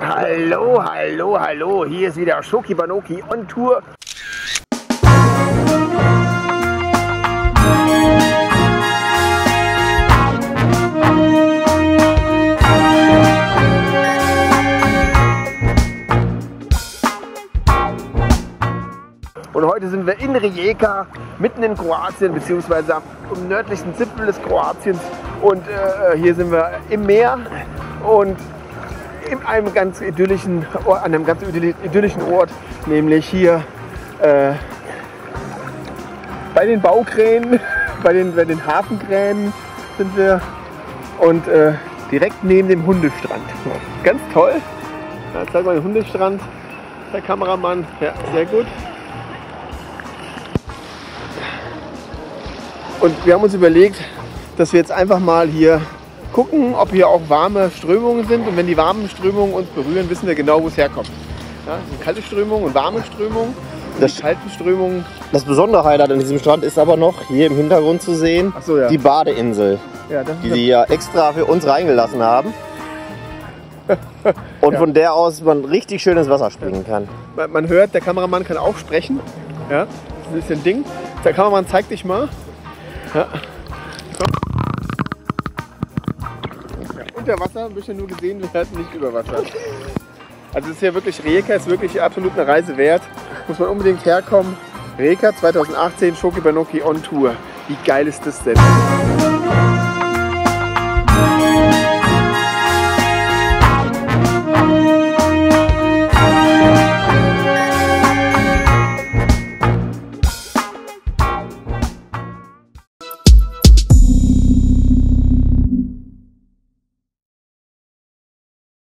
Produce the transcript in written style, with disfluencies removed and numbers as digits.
Hallo, hallo, hallo, hier ist wieder Schoki Banoki on Tour. Und heute sind wir in Rijeka, mitten in Kroatien, beziehungsweise am nördlichsten Zipfel des Kroatiens. Und hier sind wir im Meer und an einem ganz idyllischen Ort, nämlich hier bei den Baukränen, bei den Hafenkränen sind wir und direkt neben dem Hundestrand. Ganz toll. Ja, zeig mal den Hundestrand, der Kameramann. Ja, sehr gut. Und wir haben uns überlegt, dass wir jetzt einfach mal hier gucken, ob hier auch warme Strömungen sind. Und wenn die warmen Strömungen uns berühren, wissen wir genau, wo es herkommt. Ja, das sind kalte Strömungen und warme Strömungen. Und die kalten Strömungen. Das besondere Highlight an diesem Strand ist aber noch hier im Hintergrund zu sehen, ach so, ja, die Badeinsel, ja, das ist die sie ja extra für uns reingelassen haben. Und ja, von der aus man richtig schön ins Wasser springen kann. Man hört, der Kameramann kann auch sprechen. Ja, das ist ein bisschen Ding. Der Kameramann zeigt dich mal. Ja. Unter Wasser ein bisschen nur gesehen werden, nicht über Wasser. Also es ist hier wirklich, Rijeka ist wirklich absolut eine Reise wert. Muss man unbedingt herkommen. Rijeka 2018, Schoki Banoki on Tour. Wie geil ist das denn?